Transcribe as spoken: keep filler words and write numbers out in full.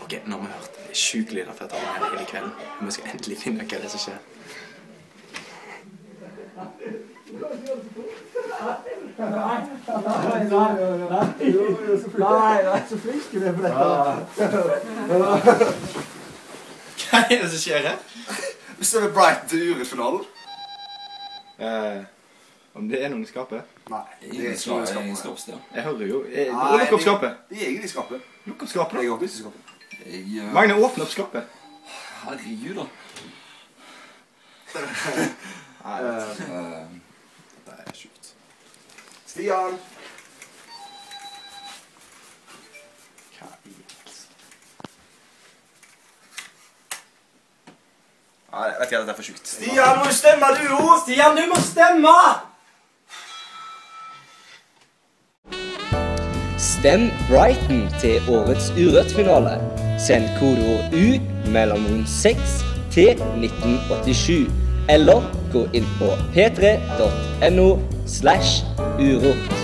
Ok, nå har vi hørt sjukt lyder for å ta med hele kvelden. Vi skal endelig finne hva det er som skjer. Nei, nei, nei, så flink du er på dette. Hva er det som skjer her? Vi står ved Brighton til urett-finalen. Eh, om det er noen i skapet? Nei, det er ikke noen i skapet. skapsted. Jeg hører jo. Eh, Lukk opp skapet. De er egentlig i skapet. Lukk opp skapet. Jeg åpner ikke skapet. Jeg... Magne, åpne opp skapet. Herregud da. Nei, dette er sjukt. Stian! hva i helst? Nei, jeg vet ikke, dette er for sjukt. Stian, må du stemme du jo! Stian, du må stemme! Stem Brighton til årets Urørt-finale. Send kodeord U mellom seks til nitten åttisju. Eller gå inn på p tre punktum no slash urørt.